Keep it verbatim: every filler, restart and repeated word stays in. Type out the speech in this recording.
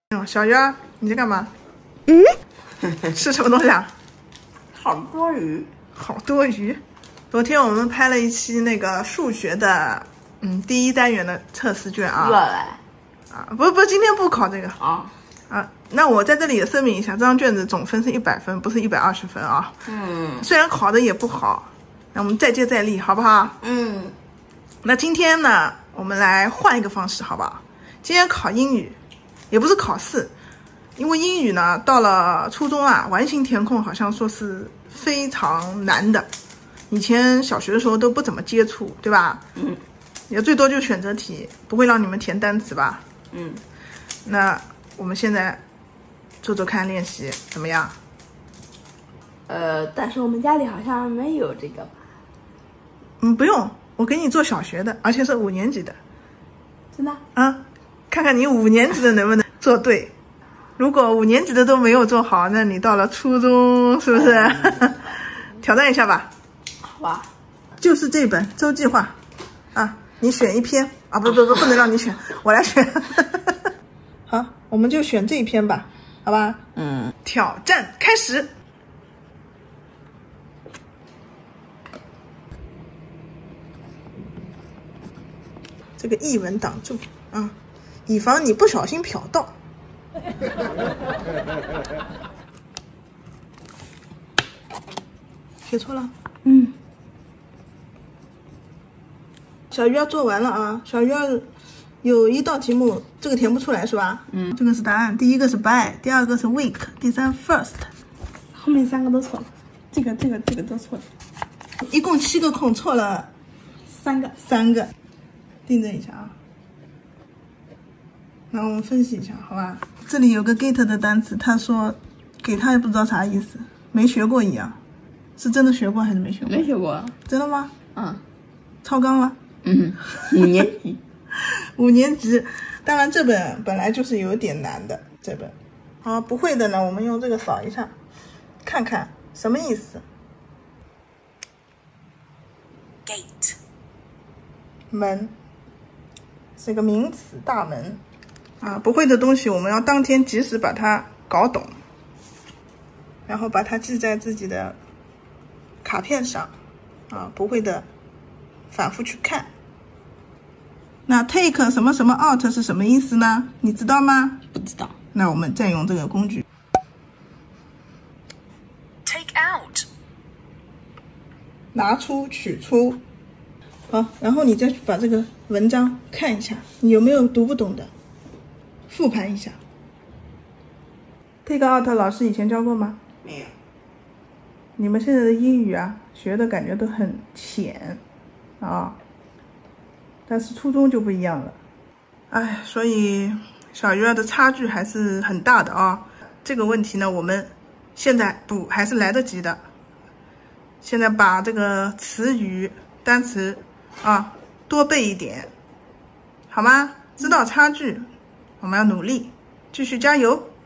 嗯，小鱼儿，你在干嘛？嗯，吃什么东西啊？ 好多鱼， 好多鱼。昨天我们拍了一期那个数学的，嗯，第一单元的测试卷啊。 又要来啊，不不，今天不考这个啊啊。那我在这里也声明一下，这张卷子总分是一百分，不是一百二十分啊。 嗯虽然考的也不好，那我们再接再厉，好不好？ 嗯， 那今天呢，我们来换一个方式，好不好？今天考英语，也不是考试，因为英语呢，到了初中啊，完形填空好像说是非常难的，以前小学的时候都不怎么接触，对吧？ 嗯， 也最多就选择题，不会让你们填单词吧？ 嗯， 那我们现在做做看练习怎么样？ 呃，但是我们家里好像没有这个吧？ 嗯，不用，我给你做小学的，而且是五年级的。 真的？ 啊，看看你五年级的能不能做对。如果五年级的都没有做好，那你到了初中是不是？嗯、挑战一下吧。 好吧。 就是这本周计划，啊，你选一篇啊，不不不，不能让你选，我来选。好，我们就选这一篇吧，好吧？ 嗯。 挑战开始。这个译文挡住啊，以防你不小心瞟到。写错了。 嗯。 小鱼儿做完了啊，小鱼儿有一道题目，这个填不出来是吧？ 嗯。 这个是答案，第一个是 by， 第二个是 week， 第三 first， 后面三个都错了，这个这个这个都错了， 一共七个空，错了三个三个。订正一下啊。那我们分析一下，好吧？这里有个 get 的单词，他说给他也不知道啥意思，没学过一样，是真的学过还是没学过？ 没学过。 真的吗？ 嗯。 超纲了。 嗯。五年级。 五年级，当然这本本来就是有点难的，这本。好，不会的呢，我们用这个扫一下，看看什么意思。Gate， 门，是个名词，大门。啊，不会的东西我们要当天及时把它搞懂，然后把它记在自己的卡片上。啊，不会的反复去看。那 take 什么什么 out 是什么意思呢？你知道吗？ 不知道。 那我们再用这个工具 take out， 拿出取出。好，然后你再把这个文章看一下，你有没有读不懂的，复盘一下。take out 老师以前教过吗？ 没有。 你们现在的英语啊，学的感觉都很浅啊，但是初中就不一样了。哎，所以小鱼儿的差距还是很大的啊。这个问题呢，我们现在补还是来得及的。现在把这个词语、单词啊多背一点，好吗？知道差距，我们要努力，继续加油。